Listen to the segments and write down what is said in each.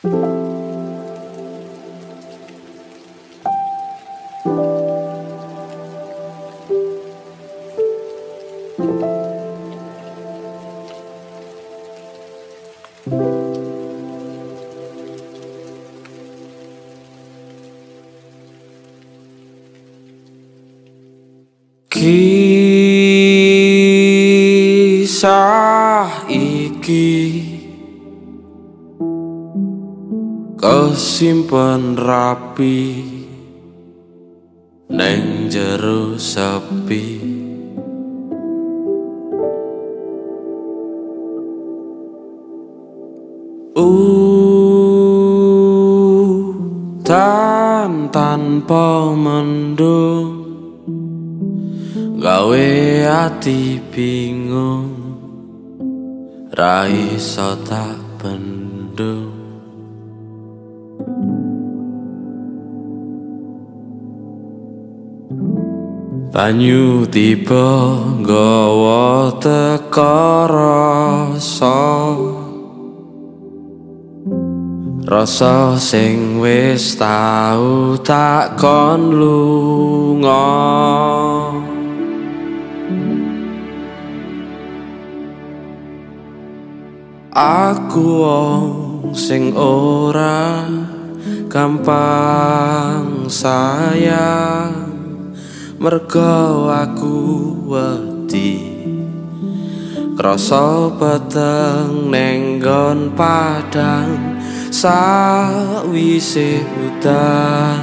Kisah iki kesimpen rapi neng jero sepi. Udan tanpa mendung gawe ati bingung, ra iso tak bendung. Banyu tiba nggawa teka rasa sing wis tau tak kon lunga. Aku wong sing ora gampang sayang, mergo aku wedi krasa peteng ning nggon padang. Sawise udan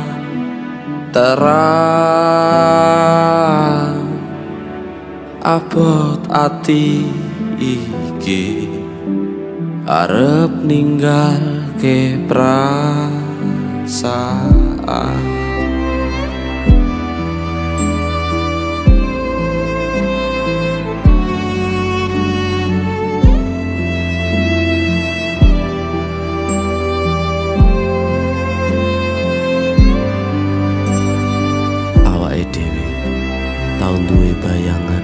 terang, abot ati iki arep ninggalke perasaan. Duwe bayangan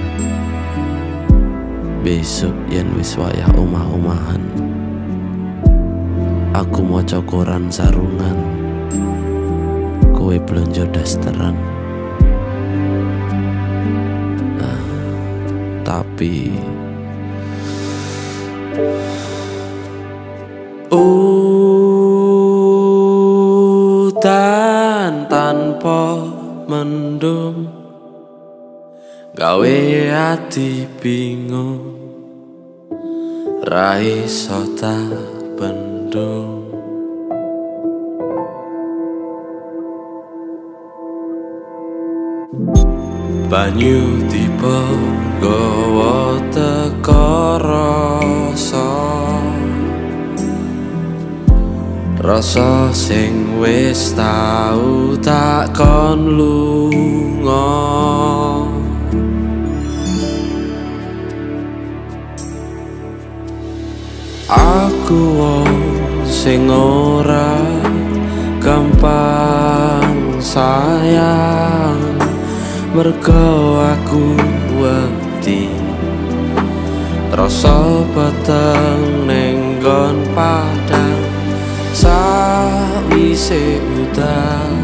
besok yen wis wayah omah-omahan, aku maca koran sarungan, kowe blonjo dasteran. Tapi udan tanpa mendung gawe ati bingung, ra iso tak bendung. Banyu tiba nggawa teka rasa sing wis tau tak kon lunga. Aku wong sing ora gampang sayang, mergo aku wedi rasa peteng ning nggon padang. Sawise udan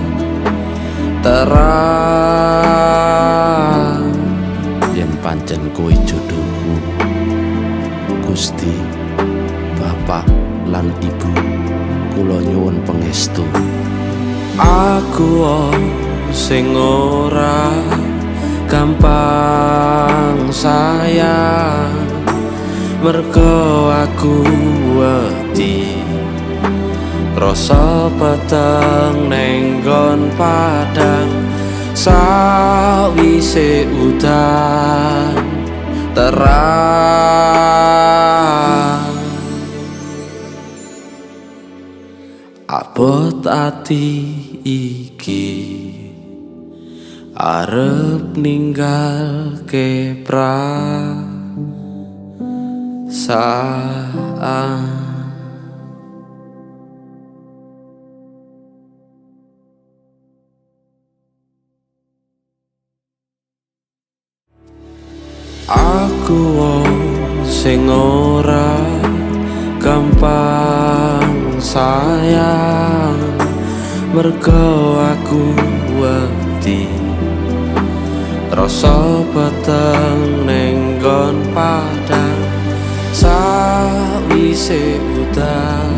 terang, yen pancen kowe jodohku, Gusti Bapak lan Ibu, kula nyuwun pangestu. Aku sing ora gampang sayang, mergo aku wedi rasa peteng ning nggon padang. Sawise udan terang, abot ati iki arep ninggalke perasaan. Aku wong sing ora gampang sayang, mergo aku wedi rasa peteng ning nggon padang sawise udan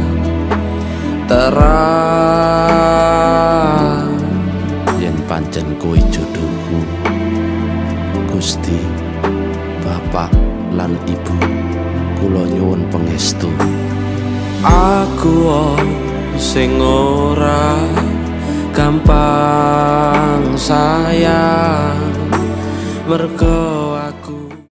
terang. Yen pancen kowe jodohku, Gusti Bapak lan Ibu, kula nyuwun pangestu. Aku sing ora gampang sayang, mergo